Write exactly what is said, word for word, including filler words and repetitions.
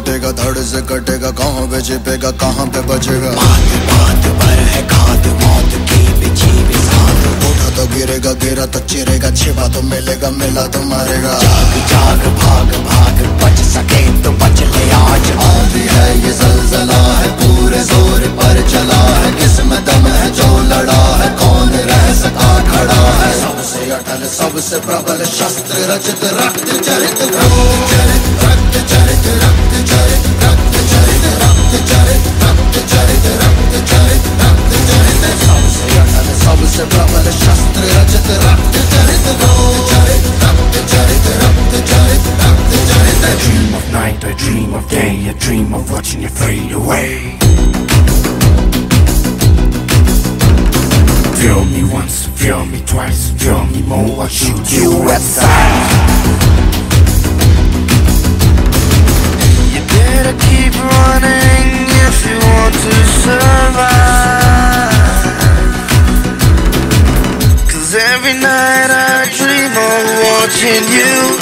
टूटेगा, धड़ से कटेगा, कहाँ पे छिपेगा, कहाँ पे बचेगा। बात बात पर है घात, मौत की बिछी बिसात। उठा तो गिरेगा, गिरा तो चिरेगा, छिपा तो मिलेगा, मिला तो मारेगा। जाग जाग भाग भाग, बच सके तो बच ले आज। आंधी है ये ज़लज़ला है, पूरे जोर पर चला है, किसमें दम है जो लड़ा है, कौन रह सका खड़ा है। सबसे अटल सबसे प्रबल शस्त्र रचित, रक्त चरित रक्त चरित रक्त चरित रक्त चरित रक्त चरित रक्त चरित रक्त चरित रक्त चरित रक्त चरित। सबसे अटल सबसे प्रबल शस्त्र रचित, रक्त चरित रक्त चरित रक्त चरित रक्त चरित रक्त चरित। I dream of night, I dream of day, I dream of watching you fade away. Feel me once, feel me twice, feel me more, I'll shoot you at sight. You better keep running if you want to survive. Cause every night I dream of watching you